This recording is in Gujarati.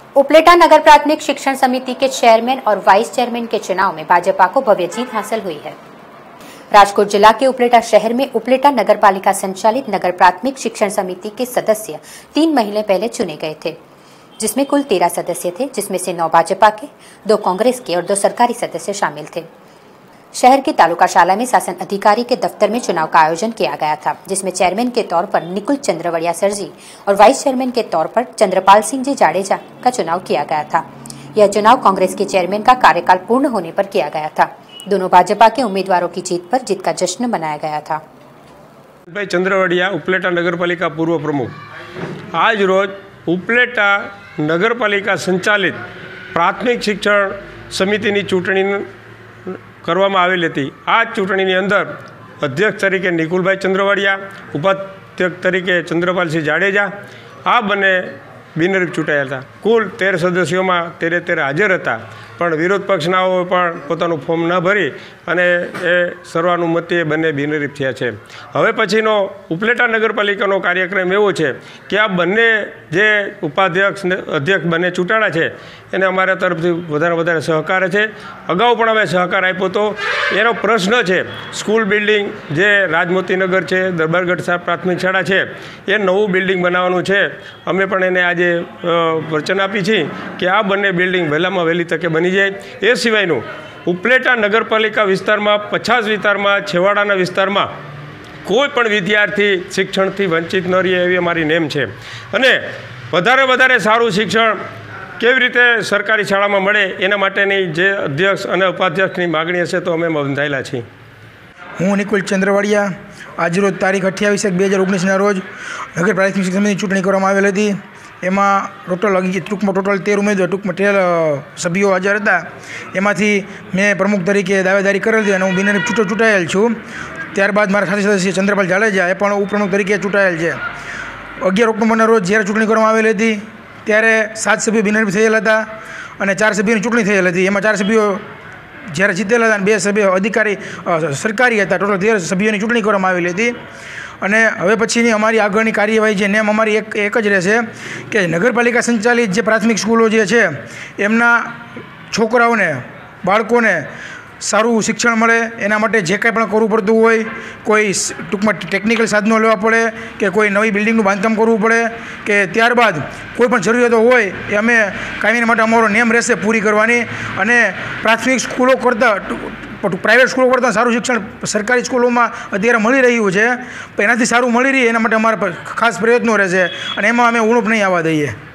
उपलेटा नगर प्राथमिक शिक्षण समिति के चेयरमैन और वाइस चेयरमैन के चुनाव में भाजपा को भव्य जीत हासिल हुई है। राजकोट जिला के उपलेटा शहर में उपलेटा नगर पालिका संचालित नगर प्राथमिक शिक्षण समिति के सदस्य 3 महीने पहले चुने गए थे, जिसमें कुल 13 सदस्य थे, जिसमें से 9 भाजपा के, 2 कांग्रेस के और 2 सरकारी सदस्य शामिल थे। शहर की तालुका शाला में शासन अधिकारी के दफ्तर में चुनाव का आयोजन किया गया था, जिसमें चेयरमैन के तौर पर निकुल चंद्रवड़िया सर जी और वाइस चेयरमैन के तौर पर चंद्रपाल सिंह जी जाडेजा का चुनाव किया गया था। यह चुनाव कांग्रेस के चेयरमैन का कार्यकाल पूर्ण होने पर किया गया था। दोनों भाजपा के उम्मीदवारों की जीत पर जीत का जश्न मनाया गया था। चंद्रवड़िया उपलेटा नगरपालिका पूर्व प्रमुख आज रोज उपलेटा नगरपालिका संचालित प्राथमिक शिक्षण समिति चूंटणी કરવામાં આવેલી હતી। આ ચૂંટણીની અંદર અધ્યક્ષ તરીકે નિકુલભાઈ ચંદ્રવાડિયા, ઉપાધ્યક્ષ તરીકે ચંદ્રપાલસિંહ જાડેજા આ બંને બિનહરીફ ચૂંટાયા હતા। કુલ 13 સદસ્યોમાં 13 હાજર હતા, પણ વિરોધ પક્ષનાઓ પણ પોતાનું ફોર્મ ન ભરી અને એ સર્વાનુમતે બંને બિનહરીફ થયા છે। હવે પછીનો ઉપલેટા નગરપાલિકાનો કાર્યક્રમ એવો છે કે આ બંને જે ઉપાધ્યક્ષ અધ્યક્ષ બંને ચૂંટાણા છે એને અમારા તરફથી વધારે સહકાર છે। અગાઉ પણ અમે સહકાર આપ્યો હતો। એનો પ્રશ્ન છે સ્કૂલ બિલ્ડિંગ જે રાજમોતીનગર છે, દરબારગઢ સાહેબ પ્રાથમિક શાળા છે, એ નવું બિલ્ડિંગ બનાવવાનું છે। અમે પણ એને આજે વચન આપી છે કે આ બંને બિલ્ડિંગ વહેલામાં વહેલી તકે બની જાય। એ સિવાયનું ઉપલેટા નગરપાલિકા વિસ્તારમાં 50 વિસ્તારમાં છેવાડાના વિસ્તારમાં કોઈ પણ વિદ્યાર્થી શિક્ષણથી વંચિત ન રહે એવી અમારી નેમ છે। અને વધારે સારું શિક્ષણ કેવી રીતે સરકારી શાળામાં મળે એના માટેની જે અધ્યક્ષ અને ઉપાધ્યક્ષની માગણી હશે તો અમે બંધાયેલા છીએ। હું નિકુલ ચંદ્રવાડિયા આજરોજ તારીખ 28/1/2019ના રોજ નગર પ્રાથમિક શિક્ષણ સમિતિની ચૂંટણી કરવામાં આવેલ હતી। એમાં ટોટલ 13 ઉમેદવાર સભ્યો હાજર હતા। એમાંથી મેં પ્રમુખ તરીકે દાવેદારી કરેલ હતી અને હું બિનહરીફ ચૂંટાયેલ છું। ત્યારબાદ મારા સાથી સદસ્ય ચંદ્રપાલ જાડેજા એ પણ ઉપપ્રમુખ તરીકે ચૂંટાયેલ છે। 11 ઓક્ટોબરના રોજ જ્યારે ચૂંટણી કરવામાં આવેલી હતી ત્યારે 7 સભ્યો બિનહરીફ થયેલા હતા અને 4 સભ્યોની ચૂંટણી થયેલ હતી। એમાં 4 સભ્યો જ્યારે જીતેલા હતા અને 2 સભ્યો અધિકારી સરકારી હતા। ટોટલ 13 સભ્યોની ચૂંટણી કરવામાં આવેલી હતી। અને હવે પછીની અમારી આગળની કાર્યવાહી જે નેમ અમારી એક જ રહેશે કે નગરપાલિકા સંચાલિત જે પ્રાથમિક સ્કૂલો જે છે એમના છોકરાઓને, બાળકોને સારું શિક્ષણ મળે એના માટે જે કંઈ પણ કરવું પડતું હોય, કોઈ ટૂંકમાં ટેકનિકલ સાધનો લેવા પડે કે કોઈ નવી બિલ્ડિંગનું બાંધકામ કરવું પડે કે ત્યારબાદ કોઈ પણ જરૂરિયાતો હોય એ અમે કાયમી માટે અમારો નેમ રહેશે પૂરી કરવાની। અને પ્રાથમિક સ્કૂલો કરતાં પ્રાઇવેટ સ્કૂલો કરતાં સારું શિક્ષણ સરકારી સ્કૂલોમાં અત્યારે મળી રહ્યું છે, પણ એનાથી સારું મળી રહે એના માટે અમારા ખાસ પ્રયત્નો રહેશે અને એમાં અમે ઉણપ નહીં આવવા દઈએ।